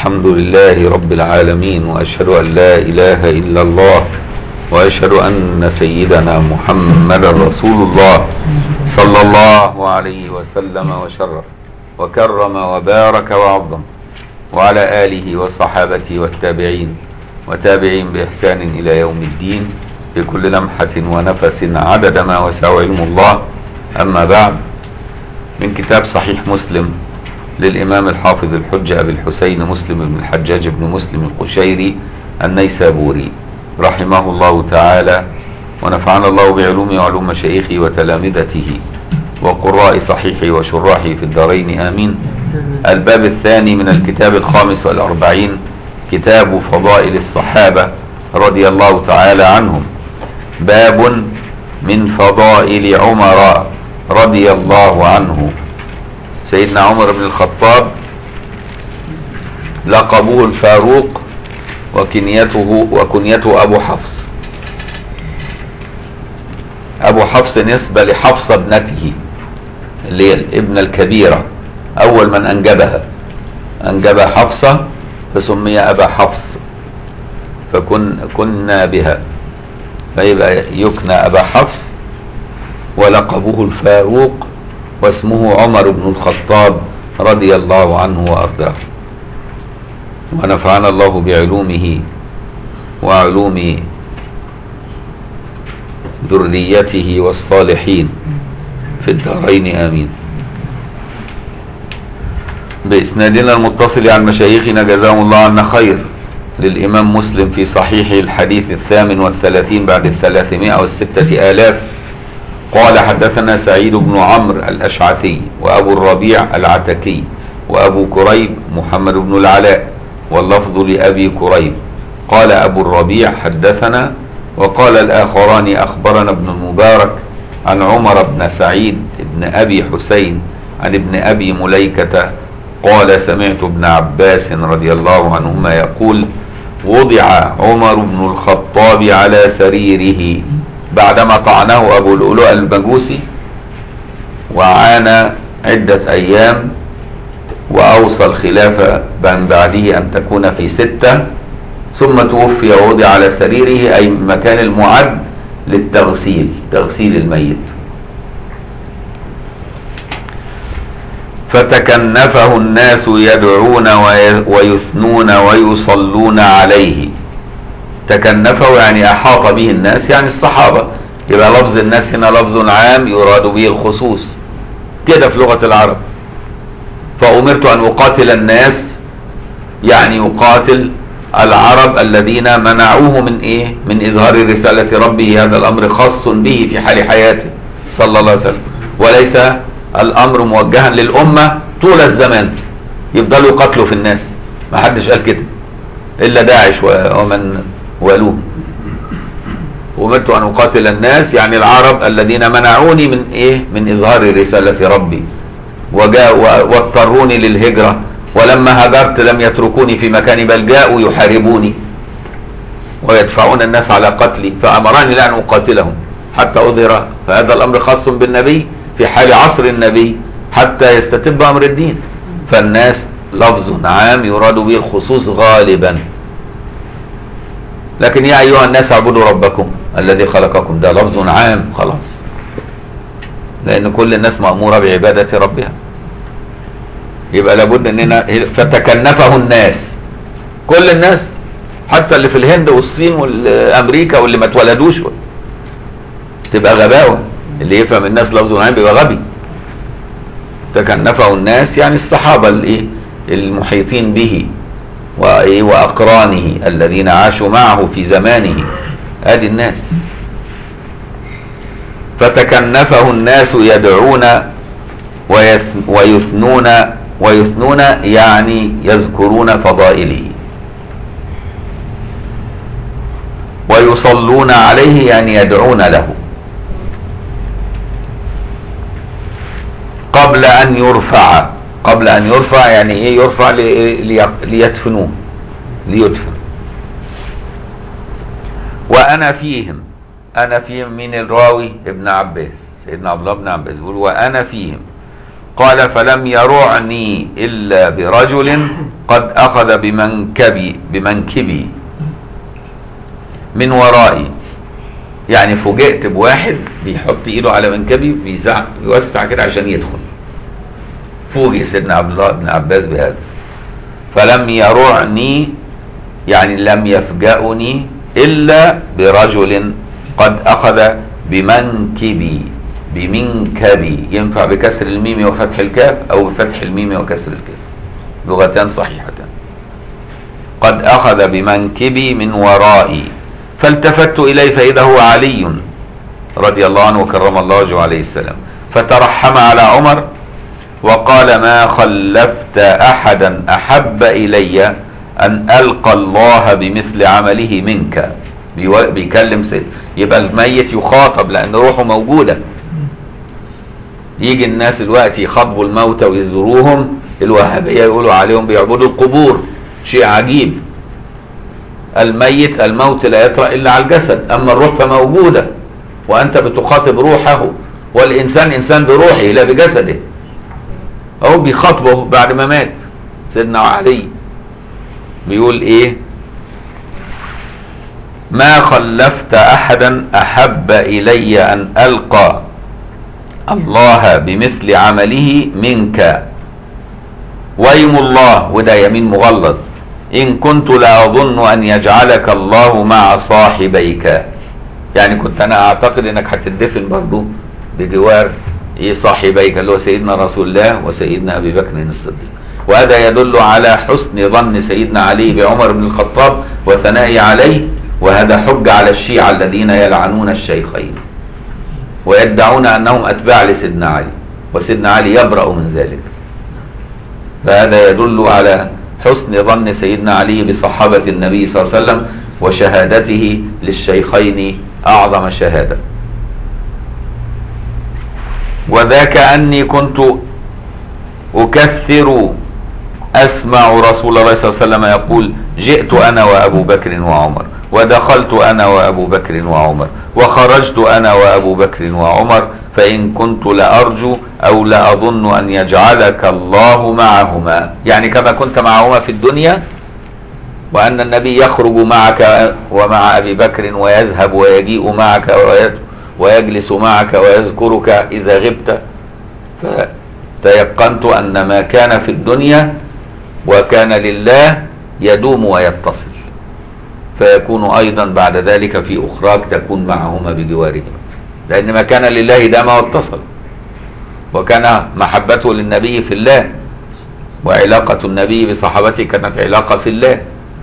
الحمد لله رب العالمين، وأشهد أن لا إله إلا الله، وأشهد أن سيدنا محمد رسول الله صلى الله عليه وسلم وشرف وكرم وبارك وعظم، وعلى آله وصحابته والتابعين وتابعين بإحسان إلى يوم الدين بكل لمحة ونفس عدد ما وسع علم الله. أما بعد، من كتاب صحيح مسلم للإمام الحافظ الحجة أبي الحسين مسلم بن الحجاج بن مسلم القشيري النيسابوري رحمه الله تعالى، ونفعنا الله بعلومه وعلوم مشايخه وتلامذته وقراء صحيحه وشراحه في الدارين آمين. الباب الثاني من الكتاب الخامس والأربعين، كتاب فضائل الصحابة رضي الله تعالى عنهم. باب من فضائل عمر رضي الله عنه. سيدنا عمر بن الخطاب لقبه الفاروق، وكنيته أبو حفص. أبو حفص نسبة لحفصة ابنته اللي هي الابنة الكبيرة، أول من أنجب حفصة فسمي أبا حفص، فكنا بها، فيبقى يكنى أبا حفص، ولقبه الفاروق، واسمه عمر بن الخطاب رضي الله عنه وأرضاه، ونفعنا الله بعلومه وعلوم ذريته والصالحين في الدارين آمين. بإسنادنا المتصل عن مشايخنا جزاهم الله عنا خير، للإمام مسلم في صحيحه الحديث 38 بعد 306,000 قال: حدثنا سعيد بن عمرو الأشعثي، وأبو الربيع العتكي، وأبو كريب محمد بن العلاء، واللفظ لأبي كريب. قال أبو الربيع: حدثنا. وقال الآخران: أخبرنا ابن المبارك عن عمر بن سعيد بن أبي حسين عن ابن أبي مليكة قال: سمعت ابن عباس رضي الله عنهما يقول: وضع عمر بن الخطاب على سريره بعدما طعنه أبو لؤلؤ المجوسي، وعانى عدة أيام، وأوصى الخلافة من بعده أن تكون في 6، ثم توفي ووضع على سريره، أي مكان المعد للتغسيل، تغسيل الميت. فتكنفه الناس يدعون ويثنون ويصلون عليه. تكنفه يعني أحاط به الناس، يعني الصحابة، يبقى لفظ الناس هنا لفظ عام يراد به الخصوص كده في لغة العرب. فأمرت أن أقاتل الناس، يعني يقاتل العرب الذين منعوه من إيه؟ من إظهار رسالة ربه. هذا الأمر خاص به في حال حياته صلى الله عليه وسلم، وليس الأمر موجها للأمة طول الزمان يفضلوا يقاتلوا في الناس. ما حدش قال كده إلا داعش ومن والوه. أمرت أن أقاتل الناس يعني العرب الذين منعوني من إيه؟ من إظهار رسالة ربي، واضطروني للهجرة، ولما هاجرت لم يتركوني في مكاني، بل جاءوا يحاربوني ويدفعون الناس على قتلي، فأمرني لأن أقاتلهم حتى أظهر. فهذا الأمر خاص بالنبي في حال عصر النبي حتى يستتب أمر الدين. فالناس لفظ عام يراد به الخصوص غالبا. لكن يا أيها الناس اعبدوا ربكم الذي خلقكم، ده لفظ عام خلاص، لأن كل الناس مأمورة بعبادة ربها. يبقى لابد أننا فتكنفه الناس، كل الناس، حتى اللي في الهند والصين والأمريكا واللي ما اتولدوش، تبقى غباوة. اللي يفهم الناس لفظ عام بيبقى غبي. تكنفه الناس يعني الصحابة المحيطين به وأقرانه الذين عاشوا معه في زمانه، هذه الناس. فتكنفه الناس يدعون ويثنون يعني يذكرون فضائله، ويصلون عليه يعني يدعون له، قبل أن يرفع. قبل أن يرفع يعني إيه؟ يرفع ليدفنوه، ليدفن. وأنا فيهم. أنا فيهم من الراوي ابن عباس، سيدنا عبد الله بن عباس بيقول: وأنا فيهم. قال فلم يرعني إلا برجل قد أخذ بمنكبي من ورائي. يعني فوجئت بواحد بيحط ايده على منكبي بيوسع كده عشان يدخل. فوجئ سيدنا عبد الله بن عباس بهذا. فلم يرعني يعني لم يفجأني إلا برجل قد أخذ بمنكبي، ينفع بكسر الميم وفتح الكاف أو بفتح الميم وكسر الكاف، لغتان صحيحتان. قد أخذ بمنكبي من ورائي، فالتفت إليه فإذا هو علي رضي الله عنه وكرم الله وجهه عليه السلام، فترحم على عمر وقال ما خلفت أحدا أحب إلي أن ألقى الله بمثل عمله منك. بيكلم سيد، يبقى الميت يخاطب لأن روحه موجودة. يجي الناس دلوقتي يخاطبوا الموتى ويزوروهم، الوهابية يقولوا عليهم بيعبدوا القبور، شيء عجيب. الموت لا يطرأ إلا على الجسد، أما الروح فموجودة وأنت بتخاطب روحه، والإنسان إنسان بروحه لا بجسده. أو بيخاطبه بعد ما مات. سيدنا علي بيقول إيه؟ ما خلفت أحدا أحب إلي أن ألقى الله بمثل عمله منك، ويم الله، وده يمين مغلظ، إن كنت لأظن أن يجعلك الله مع صاحبيك. يعني كنت أنا أعتقد أنك هتدفن برضو بجوار صاحبيك اللي هو سيدنا رسول الله وسيدنا أبي بكر الصديق. وهذا يدل على حسن ظن سيدنا علي بعمر بن الخطاب وثنائه عليه، وهذا حجة على الشيعة الذين يلعنون الشيخين ويدعون أنهم أتباع لسيدنا علي، وسيدنا علي يبرأ من ذلك. فهذا يدل على حسن ظن سيدنا علي بصحابة النبي صلى الله عليه وسلم وشهادته للشيخين أعظم شهادة. وذاك أني كنت أكثر أسمع رسول الله صلى الله عليه وسلم يقول جئت أنا وأبو بكر وعمر، ودخلت أنا وأبو بكر وعمر، وخرجت أنا وأبو بكر وعمر، فإن كنت لأرجو أو لأظن أن يجعلك الله معهما. يعني كما كنت معهما في الدنيا، وأن النبي يخرج معك ومع أبي بكر ويذهب ويجيء معك ويجلس معك ويذكرك إذا غبت، فتيقنت أن ما كان في الدنيا وكان لله يدوم ويتصل، فيكون أيضا بعد ذلك في أخراك تكون معهما بجوارهما، لأن ما كان لله دام واتصل، وكان محبته للنبي في الله، وعلاقة النبي بصحابته كانت علاقة في الله.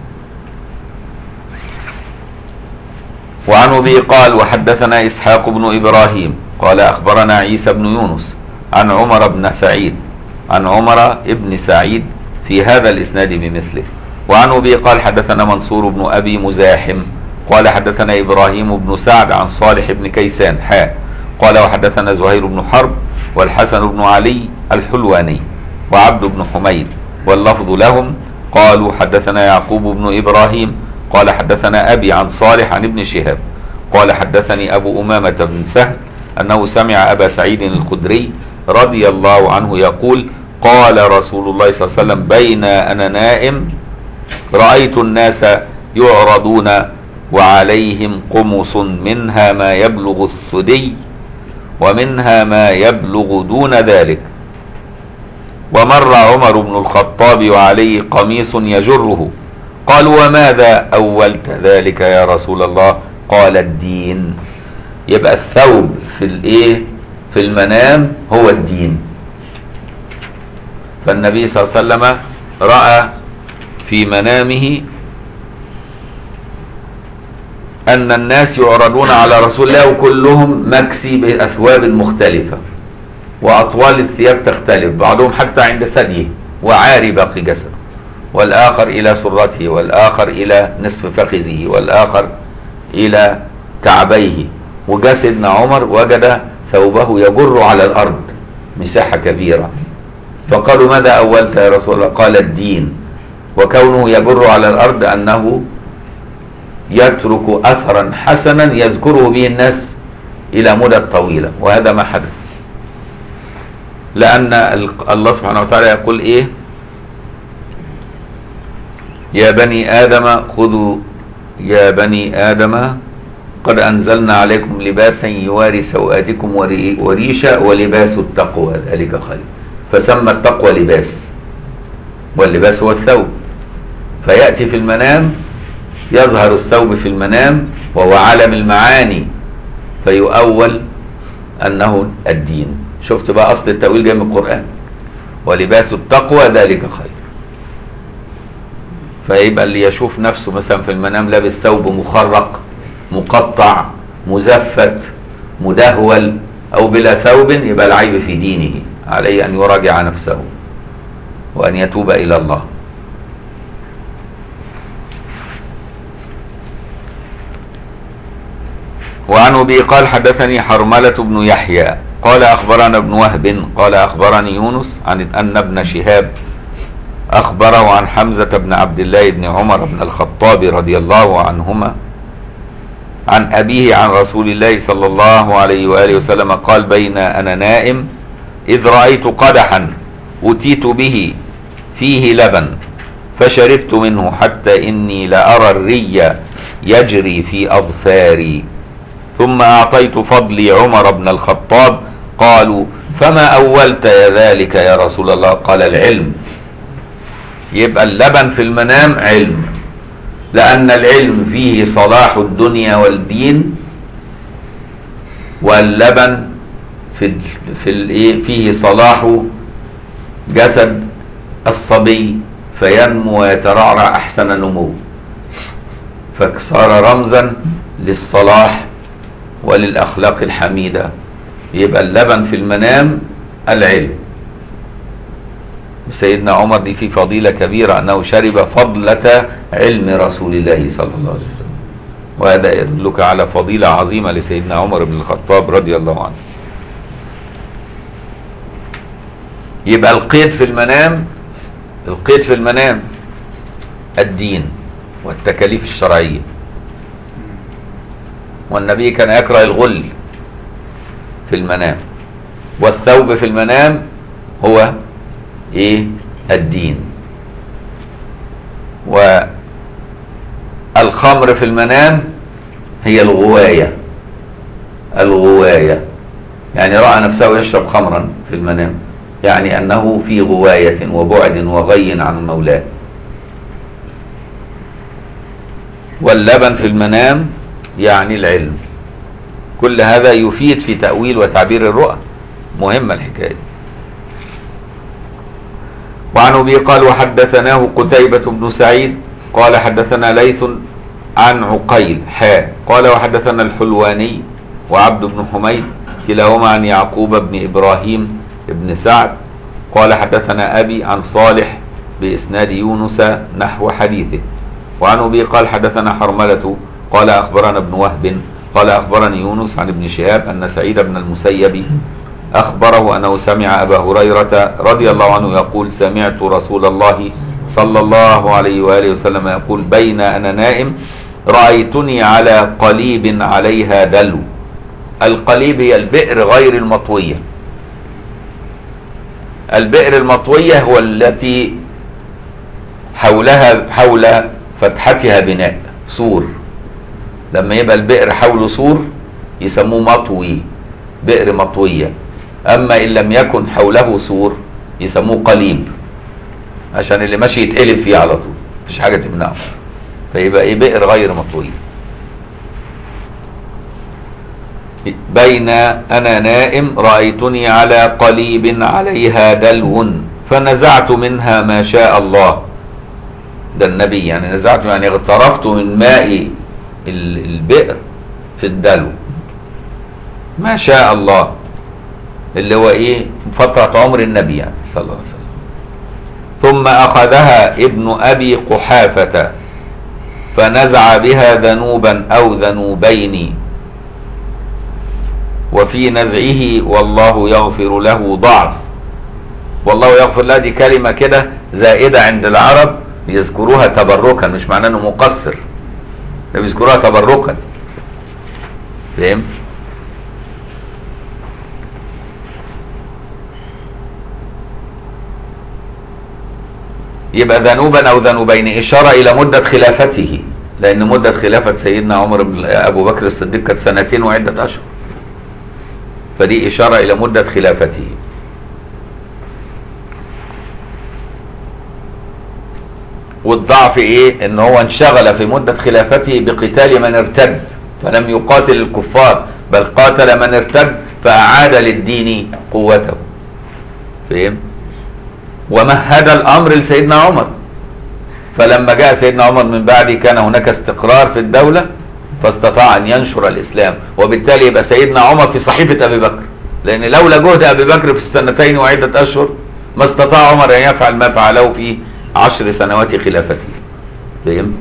وعن أبي قال وحدثنا إسحاق بن إبراهيم قال أخبرنا عيسى بن يونس عن عمر بن سعيد عن عمر بن سعيد في هذا الإسناد بمثله. وعن أبي قال حدثنا منصور بن أبي مزاحم قال حدثنا إبراهيم بن سعد عن صالح بن كيسان قال وحدثنا زهير بن حرب والحسن بن علي الحلواني وعبد بن حميد واللفظ لهم قالوا حدثنا يعقوب بن إبراهيم قال حدثنا أبي عن صالح عن ابن شهاب قال حدثني أبو أمامة بن سهل أنه سمع أبا سعيد الخدري رضي الله عنه يقول قال رسول الله صلى الله عليه وسلم بين أنا نائم رأيت الناس يعرضون وعليهم قمص منها ما يبلغ الثدي ومنها ما يبلغ دون ذلك، ومر عمر بن الخطاب وعليه قميص يجره، قالوا وماذا أولت ذلك يا رسول الله؟ قال الدين. يبقى الثوب في المنام هو الدين. فالنبي صلى الله عليه وسلم رأى في منامه أن الناس يعرضون على رسول الله وكلهم مكسي بأثواب مختلفة، وأطوال الثياب تختلف، بعضهم حتى عند ثديه وعاري باقي جسده، والآخر إلى سرته، والآخر إلى نصف فخذه، والآخر إلى كعبيه. وجاء سيدنا عمر وجد ثوبه يجر على الأرض مساحة كبيرة، فقالوا ماذا أولت يا رسول الله؟ قال الدين. وكونه يجر على الأرض أنه يترك أثرا حسنا يذكره به الناس إلى مدة طويلة، وهذا ما حدث. لأن الله سبحانه وتعالى يقول إيه؟ يا بني آدم قد أنزلنا عليكم لباسا يواري سوآتكم وريشا ولباس التقوى ذلك خير. فسمى التقوى لباس، واللباس هو الثوب. فيأتي في المنام، يظهر الثوب في المنام وهو عالم المعاني، فيؤول أنه الدين. شفت بقى أصل التأويل جاي من القرآن، ولباس التقوى ذلك خير. فيبقى اللي يشوف نفسه مثلا في المنام لابس ثوب مخرق مقطع مزفت مدهول أو بلا ثوب، يبقى العيب في دينه، عليه أن يراجع نفسه وأن يتوب إلى الله. وعن أبي قال حدثني حرملة بن يحيى قال أخبرنا ابن وهب قال أخبرني يونس عن أن ابن شهاب أخبره عن حمزة بن عبد الله بن عمر بن الخطاب رضي الله عنهما عن أبيه عن رسول الله صلى الله عليه وآله وسلم قال: بين أنا نائم إذ رأيت قدحا أتيت به فيه لبن فشربت منه حتى إني لأرى الري يجري في أظفاري، ثم أعطيت فضلي عمر بن الخطاب. قالوا: فما أولت ذلك يا رسول الله؟ قال: العلم. يبقى اللبن في المنام علم، لأن العلم فيه صلاح الدنيا والدين، واللبن فيه صلاح جسد الصبي فينمو ويترعرع أحسن نمو، فصار رمزا للصلاح وللأخلاق الحميدة. يبقى اللبن في المنام العلم. سيدنا عمر دي في فضيلة كبيرة أنه شرب فضلة علم رسول الله صلى الله عليه وسلم، وهذا يدلك على فضيلة عظيمة لسيدنا عمر بن الخطاب رضي الله عنه. يبقى القيد في المنام الدين والتكاليف الشرعية، والنبي كان يكره الغل في المنام، والثوب في المنام هو ايه؟ الدين. والخمر في المنام هي الغواية يعني رأى نفسه يشرب خمرا في المنام، يعني أنه في غواية وبعد وغي عن مولاه. واللبن في المنام يعني العلم. كل هذا يفيد في تأويل وتعبير الرؤى، مهمة الحكاية. وعن أبي قال وحدثناه قتيبة بن سعيد قال حدثنا ليث عن عقيل قال وحدثنا الحلواني وعبد بن حميد كلاهما عن يعقوب بن إبراهيم بن سعد قال حدثنا أبي عن صالح بإسناد يونس نحو حديثه. وعن أبي قال حدثنا حرملة قال أخبرنا ابن وهب قال أخبرني يونس عن ابن شهاب أن سعيد بن المسيب أخبره أنه سمع أبا هريرة رضي الله عنه يقول: سمعت رسول الله صلى الله عليه وآله وسلم يقول: بين أنا نائم رأيتني على قليب عليها دلو. القليب هي البئر غير المطوية. البئر المطوية هو التي حول فتحتها بناء سور. لما يبقى البئر حوله سور يسموه مطوي، بئر مطوية. أما إن لم يكن حوله سور يسموه قليب، عشان اللي ماشي يتقلب فيه على طول، مفيش حاجة تمنعه. فيبقى إيه؟ بئر غير مطوية. بين أنا نائم رأيتني على قليب عليها دلو فنزعت منها ما شاء الله. ده النبي يعني نزعت، يعني اغترفت من ماء البئر في الدلو ما شاء الله، اللي هو ايه؟ فترة عمر النبي يعني صلى الله عليه وسلم. ثم أخذها ابن أبي قحافة فنزع بها ذنوبا أو ذنوبين، وفي نزعه والله يغفر له ضعف. والله يغفر له دي كلمة كده زائدة عند العرب يذكروها تبركا، مش معناه انه مقصر، بيذكروها تبركا. فهم؟ يبقى ذنوبا أو ذنوبين إشارة إلى مدة خلافته، لأن مدة خلافة سيدنا عمر بن أبو بكر الصديق كانت 2 وعدة أشهر، فدي إشارة إلى مدة خلافته. والضعف إيه؟ إن هو انشغل في مدة خلافته بقتال من ارتد، فلم يقاتل الكفار بل قاتل من ارتد فأعاد للدين قوته. فهم؟ ومهد الأمر لسيدنا عمر، فلما جاء سيدنا عمر من بعده كان هناك استقرار في الدولة فاستطاع أن ينشر الإسلام، وبالتالي يبقى سيدنا عمر في صحيفة أبي بكر، لأن لولا جهد أبي بكر في 2 وعدة أشهر ما استطاع عمر أن يفعل ما فعله في 10 سنوات خلافته. فهمت؟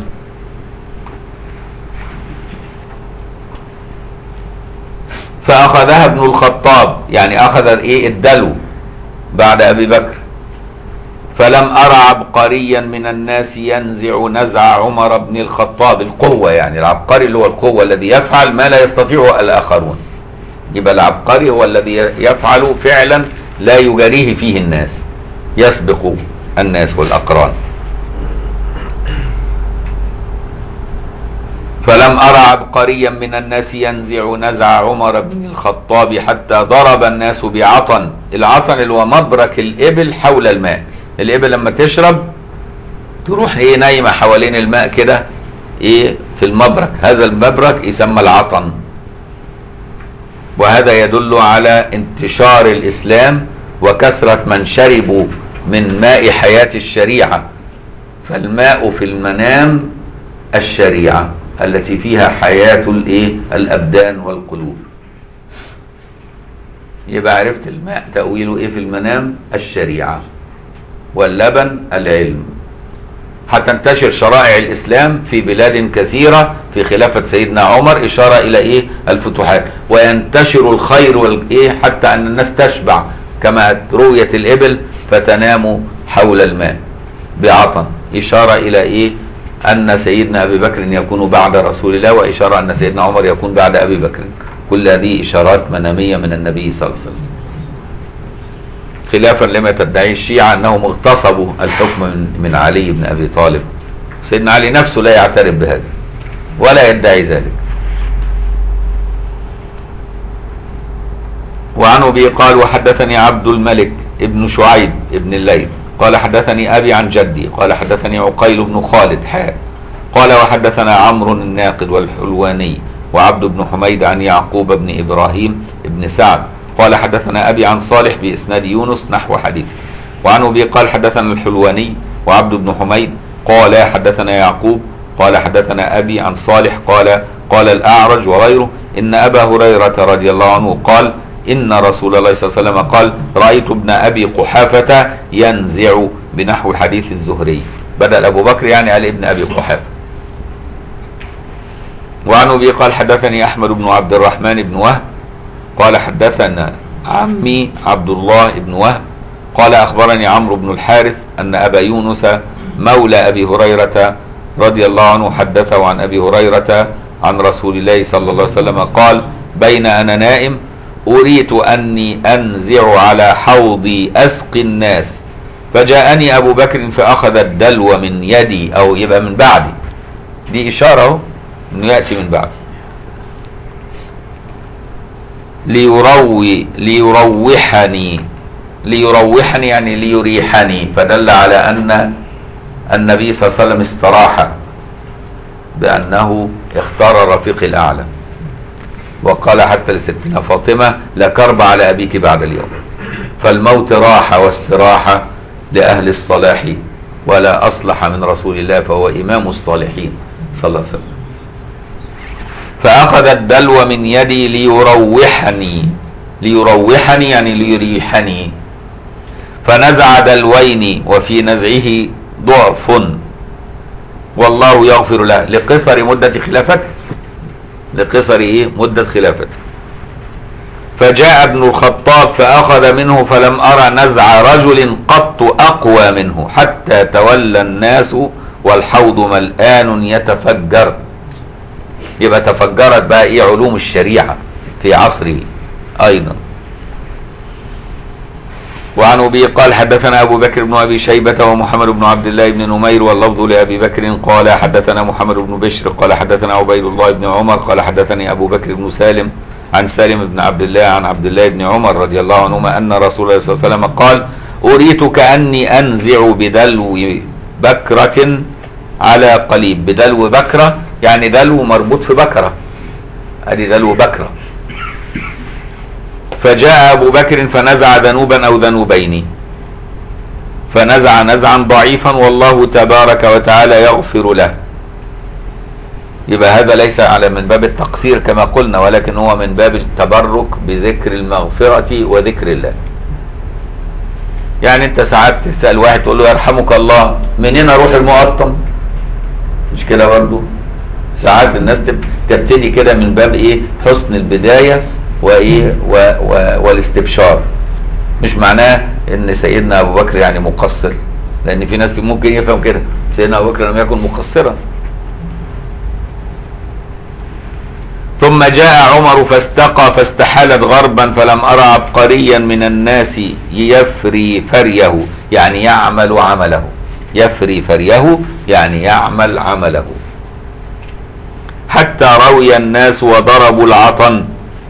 فأخذها ابن الخطاب، يعني أخذ إيه الدلو بعد أبي بكر. فلم أرى عبقريا من الناس ينزع نزع عمر بن الخطاب، القوة يعني العبقري اللي هو القوة الذي يفعل ما لا يستطيعه الآخرون. يبقى العبقري هو الذي يفعل فعلا لا يجاريه فيه الناس، يسبق الناس والأقران. فلم أرى عبقريا من الناس ينزع نزع عمر بن الخطاب حتى ضرب الناس بعطن. العطن اللي هو مبرك الإبل حول الماء. الإبل لما تشرب تروح ايه نايمة حوالين الماء كده ايه في المبرك، هذا المبرك يسمى العطن. وهذا يدل على انتشار الإسلام وكثرة من شربوا من ماء حياة الشريعة. فالماء في المنام الشريعة التي فيها حياة الايه الأبدان والقلوب. يبقى عرفت الماء تأويله ايه في المنام الشريعة، واللبن العلم. هتنتشر شرائع الإسلام في بلاد كثيرة في خلافة سيدنا عمر، إشارة إلى إيه الفتوحات. وينتشر الخير والإيه حتى أن الناس تشبع، كما رؤية الإبل فتنام حول الماء بعطن، إشارة إلى إيه أن سيدنا أبي بكر يكون بعد رسول الله، وإشارة أن سيدنا عمر يكون بعد أبي بكر. كل هذه إشارات منامية من النبي صلى الله عليه وسلم، خلافا لما تدعي الشيعة أنهم اغتصبوا الحكم من علي بن أبي طالب. سيدنا علي نفسه لا يعترف بهذا ولا يدعي ذلك. وعن أبي قال وحدثني عبد الملك ابن شعيب ابن الليث قال حدثني أبي عن جدي قال حدثني عقيل بن خالد قال وحدثنا عمرو الناقد والحلواني وعبد بن حميد عن يعقوب بن إبراهيم بن سعد قال حدثنا أبي عن صالح بإسناد يونس نحو حديثه. وعن أبي قال حدثنا الحلواني وعبد بن حميد قال حدثنا يعقوب قال حدثنا أبي عن صالح قال الأعرج وغيره إن أبا هريرة رضي الله عنه قال إن رسول الله صلى الله عليه وسلم قال رأيت ابن أبي قحافة ينزع بنحو حديث الزهري. بدل أبو بكر يعني قال ابن أبي قحافة. وعن أبي قال حدثني أحمد بن عبد الرحمن بن وهب قال حدثنا عمي عبد الله بن وهب قال أخبرني عمرو بن الحارث أن أبا يونس مولى أبي هريرة رضي الله عنه حدثه عن أبي هريرة عن رسول الله صلى الله عليه وسلم قال بين أنا نائم أريت أني أنزع على حوضي أسقي الناس فجاءني أبو بكر فأخذ الدلو من يدي، أو يبقى من بعدي، دي إشارة أنه يأتي من بعد، ليروحني يعني ليريحني، فدل على أن النبي صلى الله عليه وسلم استراح بأنه اختار الرفيق الأعلى. وقال حتى لستنا فاطمة لا كرب على أبيك بعد اليوم. فالموت راحة واستراحة لأهل الصلاح، ولا أصلح من رسول الله فهو إمام الصالحين صلى الله عليه وسلم. فأخذ الدلو من يدي ليروحني يعني ليريحني، فنزع دلوين وفي نزعه ضعف والله يغفر له لقصر مدة خلافته، لقصر مدة خلافته. فجاء ابن الخطاب فأخذ منه فلم أرى نزع رجل قط أقوى منه حتى تولى الناس والحوض ملآن يتفجر. يبقى تفجرت بقى علوم الشريعة في عصره أيضا. وعن أبي قال حدثنا أبو بكر بن أبي شيبة ومحمد بن عبد الله بن نمير واللفظ لأبي بكر قال حدثنا محمد بن بشر قال حدثنا عبيد الله بن عمر قال حدثني أبو بكر بن سالم عن سالم بن عبد الله عن عبد الله بن عمر رضي الله عنهما أن رسول الله صلى الله عليه وسلم قال أريت كأني أنزع بدلو بكرة على قليب. بدلو بكرة يعني دلو مربوط في بكرة، ادي دلو بكرة. فجاء أبو بكر فنزع ذنوبا أو ذنوبين، فنزع نزعا ضعيفا والله تبارك وتعالى يغفر له. يبقى هذا ليس على من باب التقصير كما قلنا، ولكن هو من باب التبرك بذكر المغفرة وذكر الله. يعني انت ساعات تسأل واحد تقول له يرحمك الله، منين اروح المقطم؟ مش كده برضه؟ ساعات الناس تبتدي كده من باب ايه؟ حسن البداية وايه والاستبشار. مش معناه ان سيدنا ابو بكر يعني مقصر، لان في ناس ممكن يفهم كده سيدنا ابو بكر لم يكن مقصرا. ثم جاء عمر فاستقى فاستحالت غربا فلم أرى عبقريا من الناس يفري فريه يعني يعمل عمله. يفري فريه يعني يعمل عمله حتى روي الناس وضربوا العطن.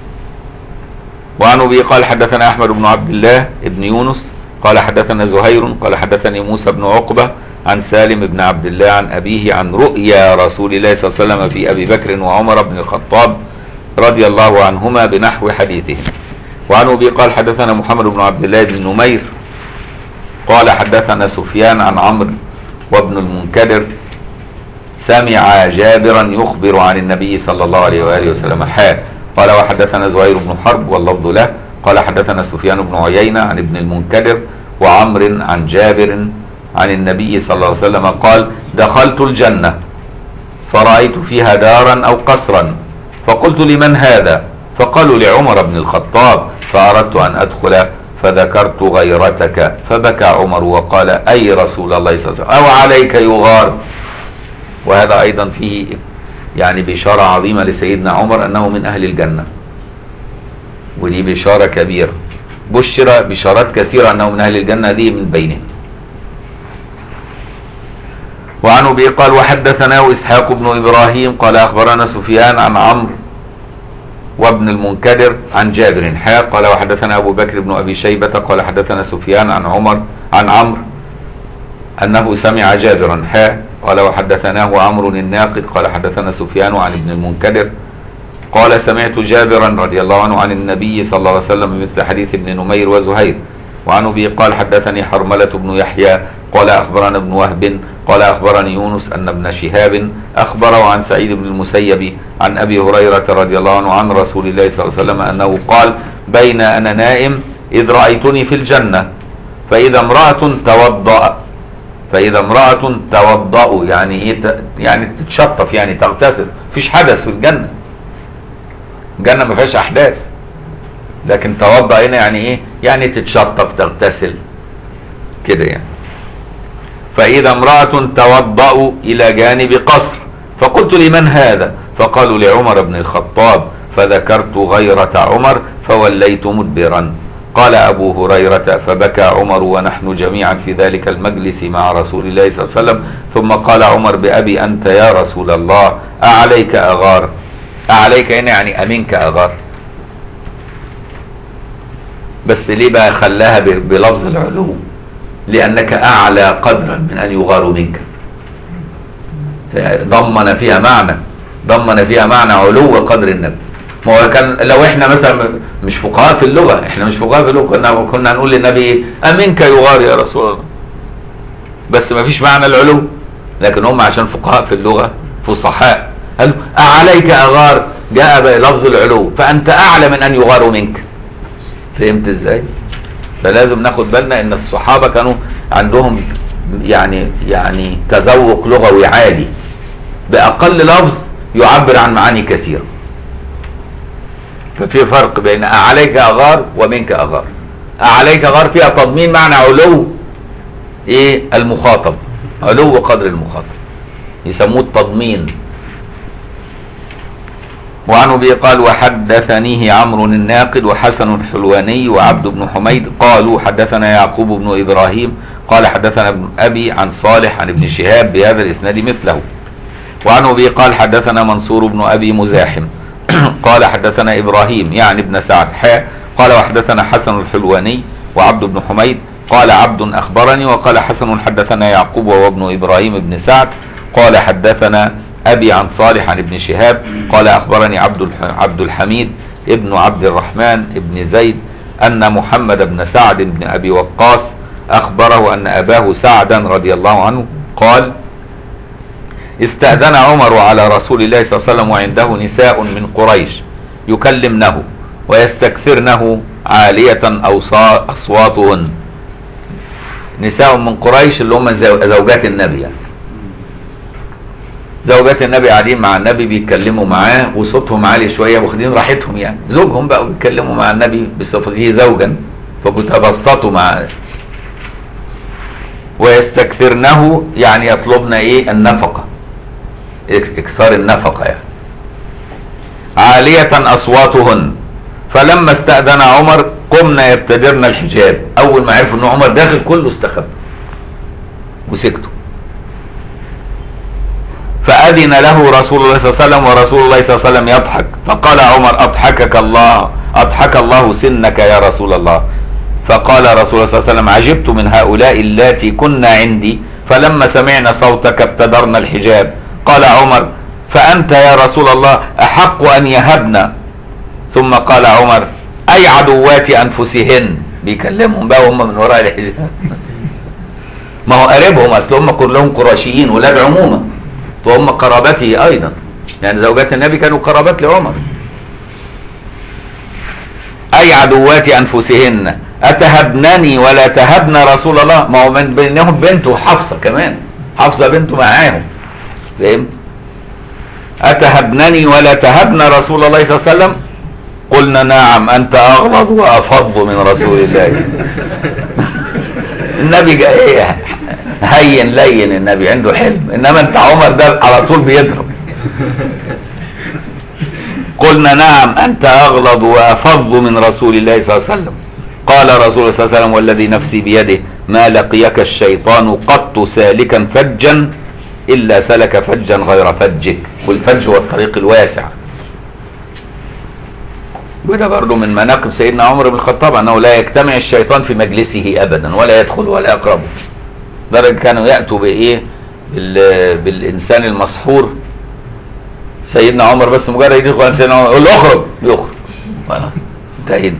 وعن أبي قال حدثنا أحمد بن عبد الله بن يونس قال حدثنا زهير قال حدثني موسى بن عقبة عن سالم بن عبد الله عن أبيه عن رؤيا رسول الله صلى الله عليه وسلم في أبي بكر وعمر بن الخطاب رضي الله عنهما بنحو حديثهم. وعن أبي قال حدثنا محمد بن عبد الله بن نمير قال حدثنا سفيان عن عمرو وابن المنكدر سمع جابرا يخبر عن النبي صلى الله عليه وآله وسلم قال وحدثنا زهير بن حرب واللفظ له قال حدثنا سفيان بن عيينة عن ابن المنكدر وعمر عن جابر عن النبي صلى الله عليه وسلم قال دخلت الجنة فرأيت فيها دارا أو قصرا فقلت لمن هذا؟ فقالوا لعمر بن الخطاب فأردت أن أدخل فذكرت غيرتك فبكى عمر وقال أي رسول الله صلى الله عليه وسلم أو عليك يغار. وهذا أيضا فيه يعني بشارة عظيمة لسيدنا عمر أنه من أهل الجنة، ودي بشارة كبيرة. بشر بشارات كثيرة أنه من أهل الجنة، دي من بينهم. وعن أبي قال وحدثنا إسحاق بن إبراهيم قال أخبرنا سفيان عن عمرو وابن المنكدر عن جابر قال وحدثنا أبو بكر بن أبي شيبة قال حدثنا سفيان عن عمرو أنه سمع جابرا قال وحدثناه عمرو الناقد قال حدثنا سفيان عن ابن المنكدر قال سمعت جابرا رضي الله عنه عن النبي صلى الله عليه وسلم مثل حديث ابن نمير وزهير. وعن أبي قال حدثني حرملة بن يحيى قال أخبرنا ابن وهب قال أخبرني يونس أن ابن شهاب أخبره عن سعيد بن المسيب عن أبي هريرة رضي الله عنه عن رسول الله صلى الله عليه وسلم أنه قال بين أنا نائم إذ رأيتني في الجنة فإذا امرأة توضأ يعني إيه؟ يعني تتشطف يعني تغتسل. مفيش حدث في الجنة، الجنة ما فيهاش أحداث، لكن توضأ هنا يعني إيه؟ يعني تتشطف تغتسل كده يعني. فإذا امرأة توضأ إلى جانب قصر فقلت لمن هذا؟ فقالوا لعمر بن الخطاب فذكرت غيرة عمر فوليت مدبرا. قال أبو هريرة فبكى عمر ونحن جميعا في ذلك المجلس مع رسول الله صلى الله عليه وسلم ثم قال عمر بأبي أنت يا رسول الله أعليك أغار. أعليك هنا يعني أمنك أغار، بس ليه بقى خلاها بلفظ العلو؟ لأنك أعلى قدرا من أن يغار منك. ضمن فيها معنى علو قدر النبي. ما هو كان لو احنا مثلا مش فقهاء في اللغة، كنا نقول للنبي أمنك يغار يا رسول الله، بس ما فيش معنى العلو. لكن هم عشان فقهاء في اللغة فصحاء قالوا أعليك أغار، جاء بلفظ العلو، فأنت أعلى من أن يغاروا منك. فهمت ازاي؟ فلازم ناخد بالنا ان الصحابة كانوا عندهم يعني تذوق لغوي عالي، بأقل لفظ يعبر عن معاني كثيرة. ففي فرق بين أعليك أغار ومنك أغار. أعليك أغار فيها تضمين معنى علو ايه المخاطب، علو قدر المخاطب، يسموه التضمين. وعن أبي قال وحدثنيه عمرو الناقد وحسن الحلواني وعبد بن حميد قالوا حدثنا يعقوب بن إبراهيم قال حدثنا ابن أبي عن صالح عن ابن شهاب بهذا الإسناد مثله. وعن أبي قال حدثنا منصور بن أبي مزاحم قال حدثنا إبراهيم يعني ابن سعد قال وحدثنا حسن الحلواني وعبد بن حميد قال عبد أخبرني وقال حسن حدثنا يعقوب وابن إبراهيم بن سعد قال حدثنا أبي عن صالح عن ابن شهاب قال أخبرني عبد الحميد ابن عبد الرحمن ابن زيد أن محمد بن سعد بن أبي وقاص أخبره أن أباه سعدا رضي الله عنه قال استأذن عمر على رسول الله صلى الله عليه وسلم وعنده نساء من قريش يكلمنه ويستكثرنه عالية أصواتهن. نساء من قريش اللي هم زوجات النبي، يعني زوجات النبي قاعدين مع النبي بيتكلموا معاه وصوتهم عالي شويه واخدين راحتهم، يعني زوجهم بقوا بيتكلموا مع النبي بصفته زوجا فبتبسطوا معاه. ويستكثرنه يعني يطلبن ايه؟ النفقه، اكثار النفقه يعني. عاليه اصواتهن فلما استأذن عمر قمنا يبتدرن الحجاب. اول ما عرفوا ان عمر داخل كله استخبى وسكتوا. فأذن له رسول الله صلى الله عليه وسلم ورسول الله صلى الله عليه وسلم يضحك فقال عمر أضحك الله سنك يا رسول الله. فقال رسول الله صلى الله عليه وسلم عجبت من هؤلاء اللاتي كنا عندي فلما سمعنا صوتك ابتدرنا الحجاب. قال عمر فأنت يا رسول الله أحق أن يهبنا. ثم قال عمر أي عدوات أنفسهن، بيكلمهم بقى هم من وراء الحجاب ما هو قريبهم، أصل هم كلهم قرشيين ولاد عمومة وهم قرابته أيضا، يعني زوجات النبي كانوا قرابات لعمر. أي عدوات أنفسهن أتهبنني ولا تهبن رسول الله، ما هو من بينهم بنته حفصة كمان، حفصة بنته معاهم، فاهم؟ أتهبنني ولا تهبن رسول الله صلى الله عليه وسلم. قلنا نعم أنت أغلظ وأفض من رسول الله النبي جاء ايه هين لين، النبي عنده حلم، انما انت عمر ده على طول بيضرب. قلنا نعم انت اغلظ وافظ من رسول الله صلى الله عليه وسلم. قال رسول الله صلى الله عليه وسلم والذي نفسي بيده ما لقيك الشيطان قط سالكا فجا الا سلك فجا غير فجك، والفج هو الطريق الواسع. وده برضه من مناقب سيدنا عمر بن الخطاب انه لا يجتمع الشيطان في مجلسه ابدا ولا يدخل ولا يقربه. درجة كانوا يأتوا بإيه؟ بالإنسان المسحور. سيدنا عمر بس مجرد يدخل سيدنا عمر يقول له اخرج، يخرج. انتهينا.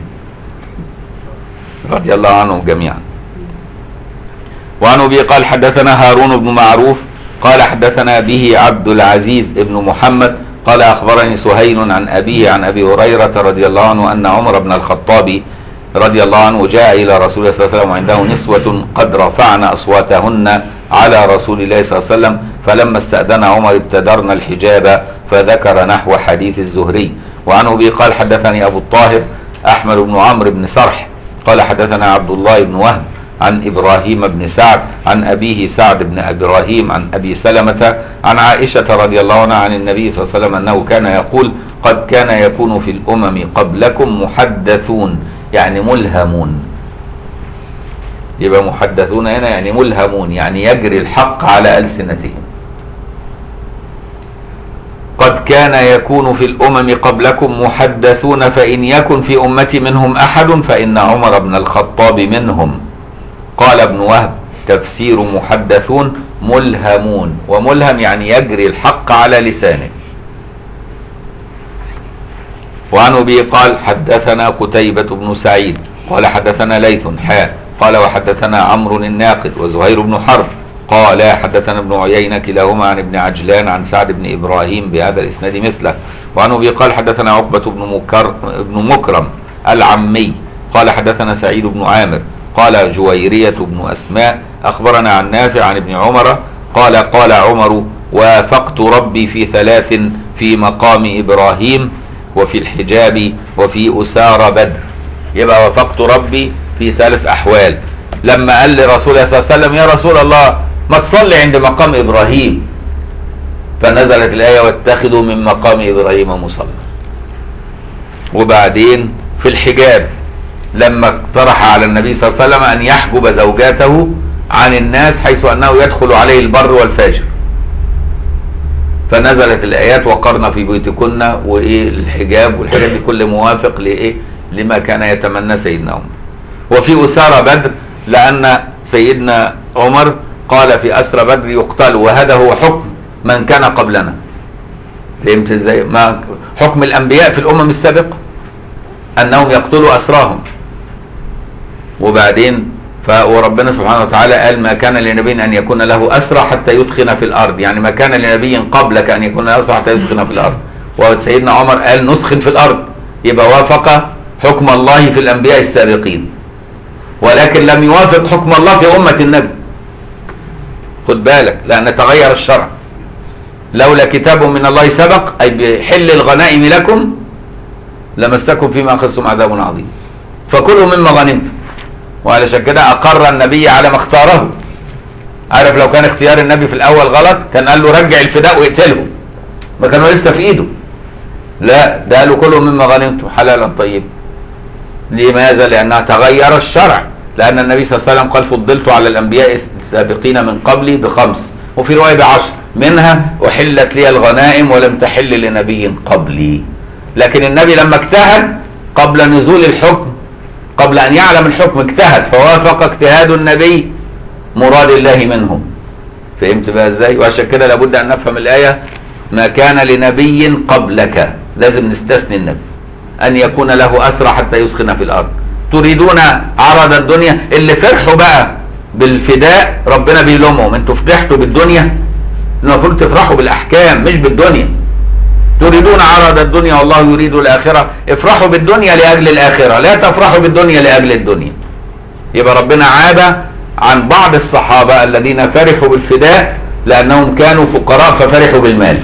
رضي الله عنهم جميعا. وعن أبي قال حدثنا هارون بن معروف قال حدثنا به عبد العزيز بن محمد قال أخبرني سهيل عن أبيه عن أبي هريرة رضي الله عنه أن عمر بن الخطاب رضي الله عنه جاء إلى رسول الله صلى الله عليه وسلم وعنده نسوة قد رفعن أصواتهن على رسول الله صلى الله عليه وسلم فلما استأذن عمر ابتدرن الحجاب فذكر نحو حديث الزهري. وعن أبي قال حدثني أبو الطاهر أحمد بن عمرو بن سرح قال حدثنا عبد الله بن وهب عن إبراهيم بن سعد عن أبيه سعد بن إبراهيم عن أبي سلمة عن عائشة رضي الله عنها عن النبي صلى الله عليه وسلم أنه كان يقول قد كان يكون في الأمم قبلكم محدثون يعني ملهمون. يبقى محدثون هنا يعني ملهمون، يعني يجري الحق على ألسنتهم. قد كان يكون في الأمم قبلكم محدثون فإن يكن في أمتي منهم أحد فإن عمر بن الخطاب منهم. قال ابن وهب تفسير محدثون ملهمون، وملهم يعني يجري الحق على لسانه. وعن أبي قال حدثنا قتيبة بن سعيد قال حدثنا ليث قال وحدثنا عمرو الناقد وزهير بن حرب قال حدثنا ابن عيينة كلاهما عن ابن عجلان عن سعد بن إبراهيم بهذا الإسناد مثله. وعن أبي قال حدثنا عقبة بن مكرم العمي قال حدثنا سعيد بن عامر قال جويرية بن أسماء أخبرنا عن نافع عن ابن عمر قال قال عمر وافقت ربي في ثلاث في مقام إبراهيم وفي الحجاب وفي أسار بدر. يبقى وافقت ربي في ثلاث أحوال. لما قال لرسول الله صلى الله عليه وسلم يا رسول الله ما تصلي عند مقام إبراهيم، فنزلت الآية واتخذوا من مقام إبراهيم مصلى. وبعدين في الحجاب لما اقترح على النبي صلى الله عليه وسلم ان يحجب زوجاته عن الناس حيث انه يدخل عليه البر والفاجر، فنزلت الايات وقرن في بيوتكن وايه الحجاب، والحاجات دي كل موافق لايه لما كان يتمنى سيدنا عمر. وفي اسارى بدر لان سيدنا عمر قال في اسرى بدر يقتل، وهذا هو حكم من كان قبلنا. فهمت ازاي؟ ما حكم الانبياء في الامم السابقه انهم يقتلوا اسراهم. وبعدين وربنا سبحانه وتعالى قال ما كان لنبي ان يكون له اسرى حتى يثخن في الارض، يعني ما كان لنبي قبلك ان يكون له اسرى حتى يثخن في الارض. وسيدنا عمر قال نثخن في الارض، يبقى وافق حكم الله في الانبياء السابقين، ولكن لم يوافق حكم الله في امه النبي. خد بالك، لان تغير الشرع. لولا كتاب من الله سبق اي بحل الغنائم لكم لمستكم فيما اخذتم عذاب عظيم، فكلوا مما غنمتم. وعلشان كده اقر النبي على ما اختاره. عارف لو كان اختيار النبي في الاول غلط كان قال له رجع الفداء واقتلهم، ما كانوا لسه في ايده. لا، ده قالوا كلوا مما غنمتم حلالا طيبا. لماذا؟ لانها تغير الشرع، لان النبي صلى الله عليه وسلم قال فضلت على الانبياء السابقين من قبلي ب5، وفي روايه ب10، منها احلت لي الغنائم ولم تحل لنبي قبلي. لكن النبي لما اجتهد قبل نزول الحكم، قبل ان يعلم الحكم اجتهد، فوافق اجتهاد النبي مراد الله منهم. فهمت بقى ازاي؟ وعشان كده لابد ان نفهم الايه ما كان لنبي قبلك، لازم نستثني النبي ان يكون له اسرى حتى يسخن في الارض. تريدون عرض الدنيا، اللي فرحوا بقى بالفداء ربنا بيلومهم، انتوا فرحتوا بالدنيا، المفروض تفرحوا بالاحكام مش بالدنيا. تريدون عرض الدنيا والله يريد الاخره، افرحوا بالدنيا لاجل الاخره، لا تفرحوا بالدنيا لاجل الدنيا. يبقى ربنا عاب عن بعض الصحابه الذين فرحوا بالفداء لانهم كانوا فقراء ففرحوا بالمال.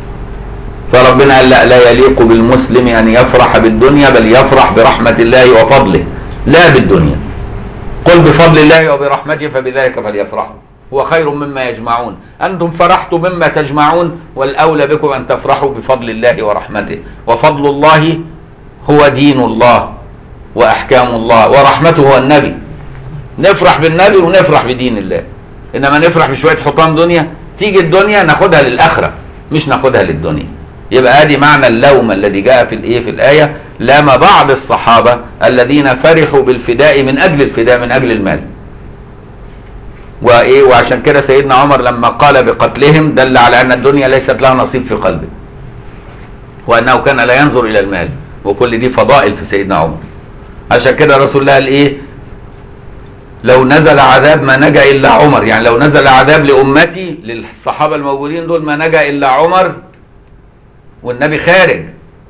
فربنا قال لا يليق بالمسلم ان يفرح بالدنيا، بل يفرح برحمه الله وفضله لا بالدنيا. قل بفضل الله وبرحمته فبذلك فليفرحوا هو خير مما يجمعون. أنتم فرحتم مما تجمعون، والأولى بكم أن تفرحوا بفضل الله ورحمته. وفضل الله هو دين الله وأحكام الله، ورحمته هو النبي. نفرح بالنبي ونفرح بدين الله، إنما نفرح بشوية حطام دنيا، تيجي الدنيا ناخدها للآخرة مش ناخدها للدنيا. يبقى ادي معنى اللوم الذي جاء في الآية، لام بعض الصحابة الذين فرحوا بالفداء من أجل الفداء، من أجل المال. وعشان كده سيدنا عمر لما قال بقتلهم دل على ان الدنيا ليست لها نصيب في قلبه، وانه كان لا ينظر الى المال، وكل دي فضائل في سيدنا عمر. عشان كده رسول الله قال ايه؟ لو نزل عذاب ما نجا الا عمر، يعني لو نزل عذاب لامتي للصحابه الموجودين دول ما نجا الا عمر، والنبي خارج،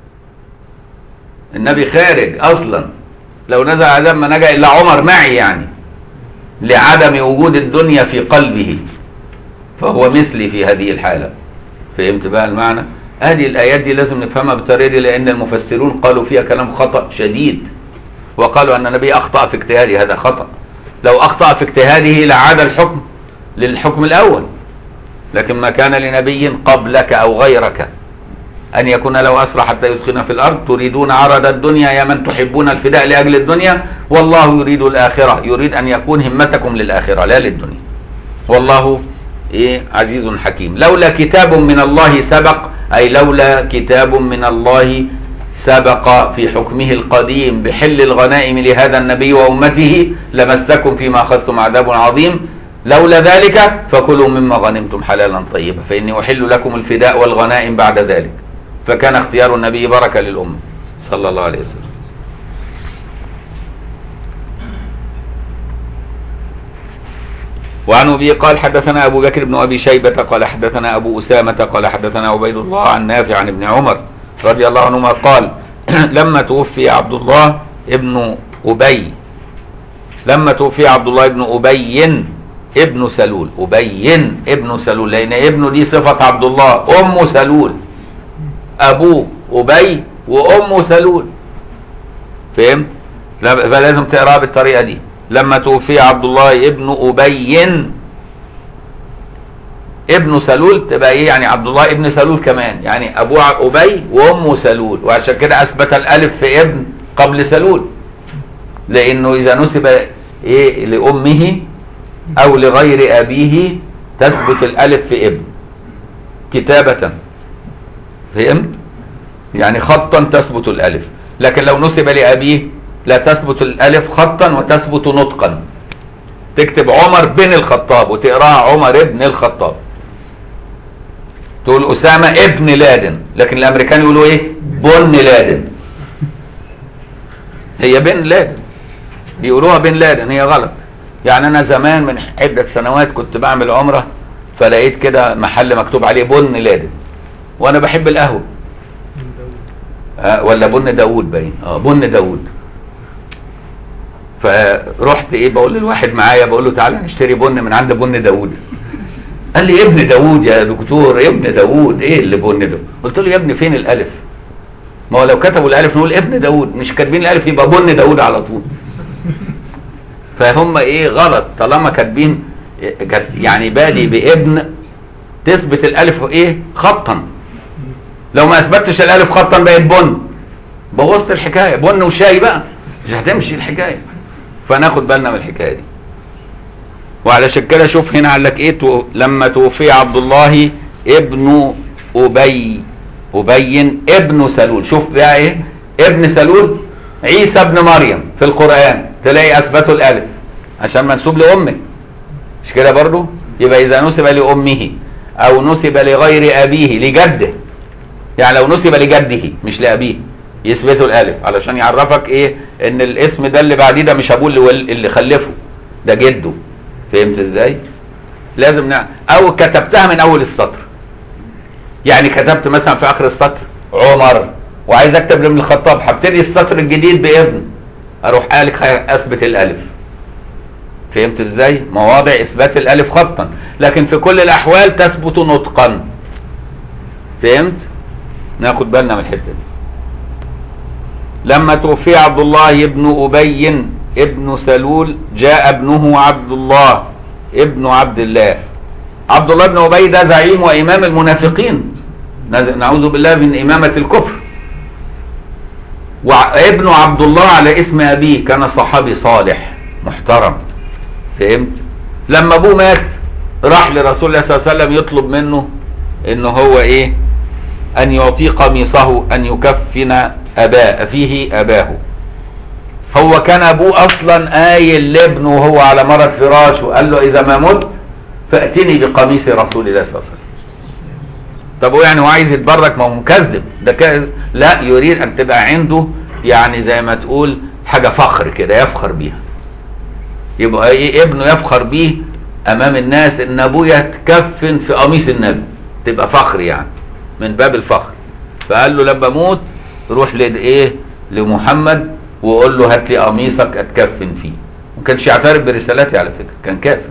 النبي خارج اصلا. لو نزل عذاب ما نجا الا عمر معي، يعني لعدم وجود الدنيا في قلبه، فهو مثلي في هذه الحالة. فهمت بقى المعنى؟ هذه الآيات دي لازم نفهمها بالطريقة دي، لأن المفسرون قالوا فيها كلام خطأ شديد، وقالوا أن النبي أخطأ في اجتهاده، هذا خطأ. لو أخطأ في اجتهاده لعاد الحكم للحكم الأول. لكن ما كان لنبي قبلك أو غيرك أن يكون له أسرى حتى يدخن في الأرض. تريدون عرض الدنيا يا من تحبون الفداء لأجل الدنيا، والله يريد الآخرة، يريد أن يكون همتكم للآخرة لا للدنيا. والله عزيز حكيم. لولا كتاب من الله سبق، أي لولا كتاب من الله سبق في حكمه القديم بحل الغنائم لهذا النبي وأمته لمستكم فيما أخذتم عذاب عظيم. لولا ذلك فكلوا مما غنمتم حلالا طيبا فإني أحل لكم الفداء والغنائم بعد ذلك. فكان اختيار النبي بركة للأمة صلى الله عليه وسلم. وعن أبي قال حدثنا أبو بكر بن أبي شيبة قال حدثنا أبو أسامة قال حدثنا عبيد الله عن نافع عن ابن عمر رضي الله عنهما قال لما توفي عبد الله ابن أبي ابن أبي ابن سلول، أبي ابن سلول، لأن ابنه دي صفة عبد الله، أم سلول، أبوه أبي وأم سلول. فهمت؟ فلازم تقرأ بالطريقة دي. لما توفي عبد الله ابن أبي ابن سلول تبقى ايه؟ يعني عبد الله ابن سلول كمان، يعني ابوه ابي وامه سلول، وعشان كده اثبت الالف في ابن قبل سلول، لانه اذا نسب ايه لامه او لغير ابيه تثبت الالف في ابن كتابة، فهمت؟ يعني خطا تثبت الالف، لكن لو نسب لابيه لا تثبت الالف خطا وتثبت نطقا. تكتب عمر بن الخطاب وتقراها عمر ابن الخطاب، تقول اسامه ابن لادن، لكن الامريكان يقولوا ايه؟ بن لادن. هي بن لادن، يقولوها بن لادن، هي غلط. يعني انا زمان من عده سنوات كنت بعمل عمره، فلقيت كده محل مكتوب عليه بن لادن، وانا بحب القهوه. ولا بن داوود باين، بن داوود. فرحت ايه بقول للواحد معايا، بقول له تعالى نشتري بن من عند بن داوود. قال لي ابن داوود يا دكتور، ابن داوود ايه اللي بن ده؟ قلت له يا ابني فين الالف؟ ما هو لو كتبوا الالف نقول ابن داوود، مش كاتبين الالف يبقى بن داوود على طول. فهم ايه غلط، طالما كاتبين يعني بادي بابن تثبت الالف ايه خطا. لو ما اثبتش الالف خطا بقت بن، بوظت الحكايه، بن وشاي بقى مش هتمشي الحكايه. فناخد بالنا من الحكايه دي. وعلشان كده شوف هنا قال لك ايه، لما توفي عبد الله ابن ابي ابن سلول. شوف بقى ايه ابن سلول؟ عيسى ابن مريم في القرآن تلاقي اثبتوا الالف عشان منسوب لامه، مش كده برضو؟ يبقى اذا نسب لامه او نسب لغير ابيه لجده، يعني لو نسب لجده مش لابيه يثبتوا الالف علشان يعرفك ايه ان الاسم ده اللي بعديه ده مش ابوه اللي خلفه، ده جده. فهمت ازاي؟ لازم او كتبتها من اول السطر، يعني كتبت مثلا في اخر السطر عمر وعايز اكتب ابن الخطاب، هبتدي السطر الجديد بابن، اروح قالك اثبت الالف. فهمت ازاي؟ مواضع اثبات الالف خطا، لكن في كل الاحوال تثبت نطقا. فهمت؟ ناخد بالنا من الحته دي. لما توفي عبد الله ابن ابي ابن سلول جاء ابنه عبد الله ابن عبد الله. عبد الله بن ابي ده زعيم وامام المنافقين، نعوذ بالله من امامه الكفر. وابن عبد الله على اسم ابيه، كان صحابي صالح محترم. فهمت؟ لما ابوه مات راح لرسول الله صلى الله عليه وسلم يطلب منه انه هو ايه؟ ان يعطيه قميصه، ان يكفن فيه اباه. هو كان ابوه اصلا قايل لابنه وهو على مرض فراشه، قال له اذا ما مت فاتني بقميص رسول الله صلى الله عليه وسلم. طب هو يعني هو عايز يتبرك؟ ما هو مكذب ده لا، يريد ان تبقى عنده يعني زي ما تقول حاجه فخر كده يفخر بيها، يبقى ايه ابنه يفخر بيه امام الناس ان ابويا اتكفن في قميص النبي، تبقى فخر يعني من باب الفخر. فقال له لما اموت روح لمحمد وقول له هات لي قميصك اتكفن فيه. ما كانش يعترف برسالتي على فكره، كان كافر.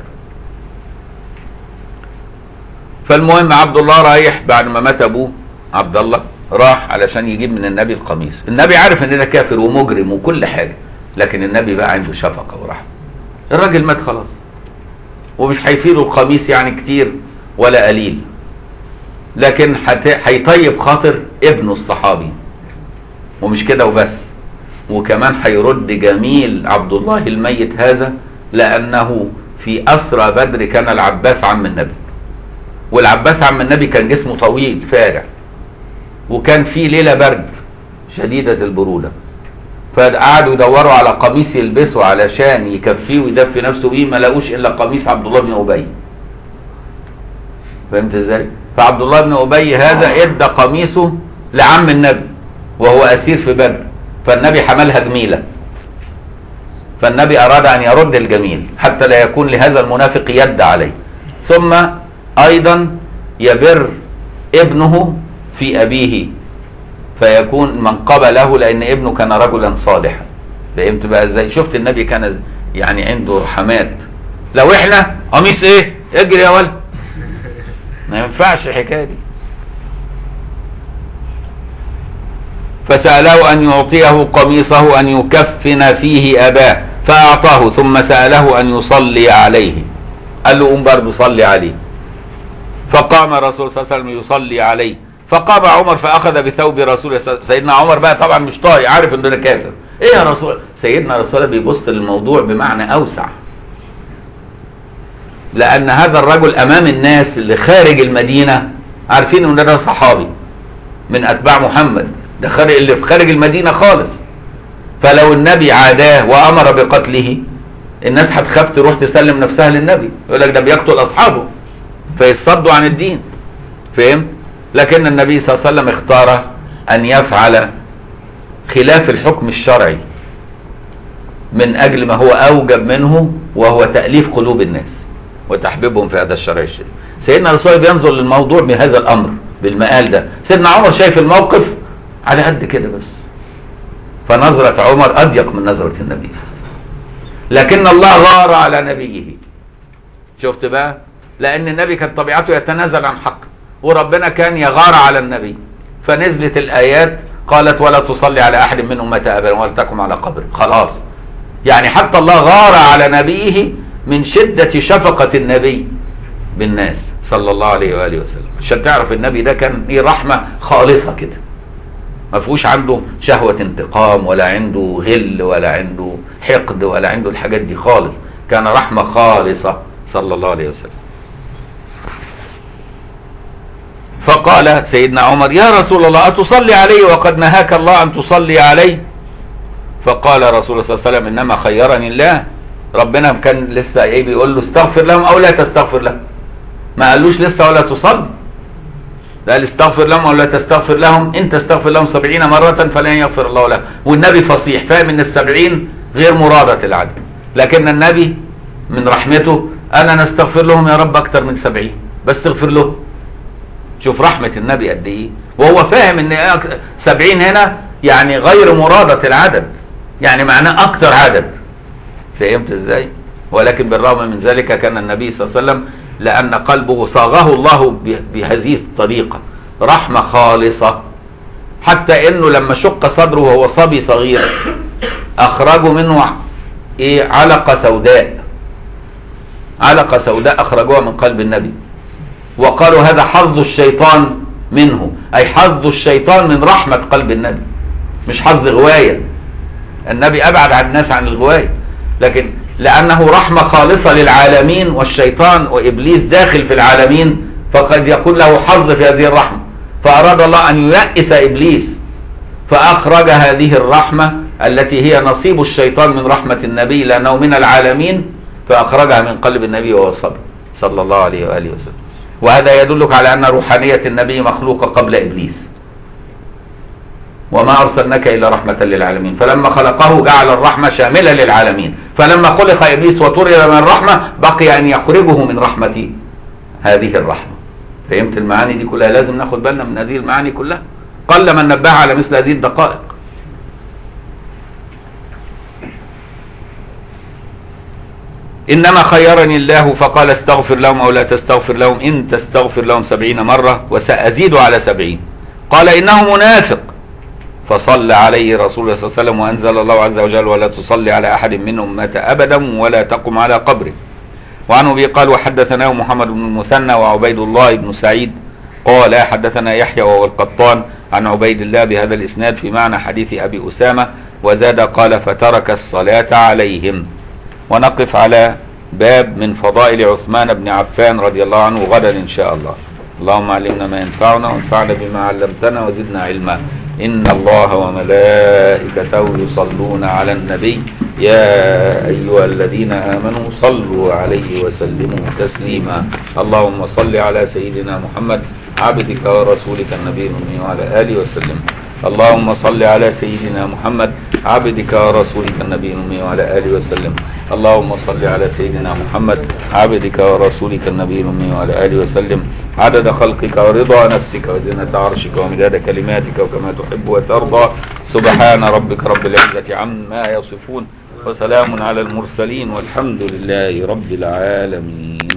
فالمهم عبد الله رايح بعد ما مات ابوه عبد الله، راح علشان يجيب من النبي القميص. النبي عارف ان ده كافر ومجرم وكل حاجه، لكن النبي بقى عنده شفقه ورحمه. الراجل مات خلاص ومش هيفيده القميص يعني كتير ولا قليل، لكن هيطيب خاطر ابنه الصحابي. ومش كده وبس، وكمان هيرد جميل عبد الله الميت هذا، لانه في اسرى بدر كان العباس عم النبي، والعباس عم النبي كان جسمه طويل فارع، وكان في ليله برد شديده البروده، فقعدوا يدوروا على قميص يلبسه علشان يكفيه ويدفي نفسه بيه، ما لقوش الا قميص عبد الله بن ابي. فهمت ازاي؟ فعبد الله بن ابي هذا ادى قميصه لعم النبي وهو اسير في بدر، فالنبي حملها جميله، فالنبي اراد ان يرد الجميل حتى لا يكون لهذا المنافق يد عليه، ثم ايضا يبر ابنه في ابيه فيكون منقبه له، لان ابنه كان رجلا صالحا. فهمت بقى ازاي؟ شفت النبي كان يعني عنده رحمات. لو احنا قميص ايه؟ اجري يا ولد، ما ينفعش الحكايه دي. فسأله أن يعطيه قميصه أن يكفن فيه أباه، فأعطاه، ثم سأله أن يصلي عليه، قال له قوم برضه صلي عليه. فقام الرسول صلى الله عليه وسلم يصلي عليه، فقام عمر فأخذ بثوب رسول سيدنا عمر بقى طبعا مش طايق، عارف انه ده كافر. ايه يا رسول؟ سيدنا رسول الله بيبص للموضوع بمعنى أوسع، لأن هذا الرجل أمام الناس اللي خارج المدينة عارفين ان ده صحابي من أتباع محمد، ده خارج اللي في خارج المدينة خالص، فلو النبي عاداه وأمر بقتله الناس هتخاف تروح تسلم نفسها للنبي، يقول لك ده بيقتل أصحابه فيصدوا عن الدين، فهمت؟ لكن النبي صلى الله عليه وسلم اختار أن يفعل خلاف الحكم الشرعي من أجل ما هو أوجب منه، وهو تأليف قلوب الناس وتحبيبهم في هذا الشرع الشريف. سيدنا رسول الله بينظر للموضوع بهذا الأمر بالمقال ده. سيدنا عمر شايف الموقف على قد كده بس، فنظرة عمر أضيق من نظرة النبي صلى الله عليه وسلم. لكن الله غار على نبيه. شفت بقى؟ لأن النبي كانت طبيعته يتنازل عن حقه، وربنا كان يغار على النبي، فنزلت الآيات قالت ولا تصلي على أحد منهم مات أبدا ولا تقم على قبره. خلاص، يعني حتى الله غار على نبيه من شدة شفقة النبي بالناس صلى الله عليه وآله وسلم، عشان تعرف النبي ده كان ايه، رحمة خالصة كده، ما فيهوش عنده شهوة انتقام ولا عنده غل ولا عنده حقد ولا عنده الحاجات دي خالص، كان رحمة خالصة صلى الله عليه وسلم. فقال سيدنا عمر يا رسول الله أتصلي عليه وقد نهاك الله أن تصلي عليه؟ فقال رسول الله صلى الله عليه وسلم إنما خيرني الله، ربنا كان لسه ايه بيقول له استغفر لهم او لا تستغفر لهم، ما قالوش لسه ولا تصلي، ده قال استغفر لهم او لا تستغفر لهم، ان تستغفر لهم 70 مرة فلن يغفر الله لهم. والنبي فصيح فاهم ان ال70 غير مرادة العدد، لكن النبي من رحمته انا نستغفر لهم يا رب اكتر من 70 بس اغفر لهم. شوف رحمة النبي قد ايه، وهو فاهم ان 70 هنا يعني غير مرادة العدد، يعني معناه اكتر عدد، فهمت ازاي؟ ولكن بالرغم من ذلك كان النبي صلى الله عليه وسلم لأن قلبه صاغه الله بهذه الطريقة رحمة خالصة، حتى انه لما شق صدره وهو صبي صغير اخرجوا منه ايه، علقة سوداء، علقة سوداء اخرجوها من قلب النبي، وقالوا هذا حظ الشيطان منه، اي حظ الشيطان من رحمة قلب النبي، مش حظ غواية، النبي ابعد عن الناس عن الغواية، لكن لأنه رحمة خالصة للعالمين والشيطان وإبليس داخل في العالمين، فقد يكون له حظ في هذه الرحمة، فأراد الله أن ييأس إبليس فأخرج هذه الرحمة التي هي نصيب الشيطان من رحمة النبي لأنه من العالمين، فأخرجها من قلب النبي وهو الصبي صلى الله عليه وآله وسلم. وهذا يدلك على أن روحانية النبي مخلوقة قبل إبليس، وما أرسلناك إلا رحمة للعالمين، فلما خلقه جعل الرحمة شاملة للعالمين، فلما خلق إبليس وطرد من الرحمة بقي أن يخرجه من رحمة هذه الرحمة. فهمت المعاني دي كلها؟ لازم ناخد بالنا من هذه المعاني كلها، قل من نبه على مثل هذه الدقائق. إنما خيرني الله فقال استغفر لهم أو لا تستغفر لهم، إن تستغفر لهم 70 مرة وسأزيد على 70. قال إنه منافق، فصلى عليه رسول الله صلى الله عليه وسلم وأنزل الله عز وجل ولا تصلي على أحد منهم مات أبدا ولا تقم على قبره. وعن أبي قال وحدثناه محمد بن المثنى وعبيد الله بن سعيد قال حدثنا يحيى وهو القطان عن عبيد الله بهذا الإسناد في معنى حديث أبي أسامة، وزاد قال فترك الصلاة عليهم. ونقف على باب من فضائل عثمان بن عفان رضي الله عنه غدا إن شاء الله. اللهم علمنا ما ينفعنا وانفعنا بما علمتنا وزدنا علما. إن الله وملائكته يصلون على النبي يا أيها الذين آمنوا صلوا عليه وسلموا تسليما. اللهم صل على سيدنا محمد عبدك ورسولك النبي الأمي وعلى آله وسلم. اللهم صل على سيدنا محمد عبدك ورسولك النبي الأمي وعلى آله وسلم. اللهم صل على سيدنا محمد عبدك ورسولك النبي الأمي وعلى آله وسلم عدد خلقك ورضا نفسك وزنة عرشك ومداد كلماتك وكما تحب وترضى. سبحان ربك رب العزة عما يصفون وسلام على المرسلين والحمد لله رب العالمين.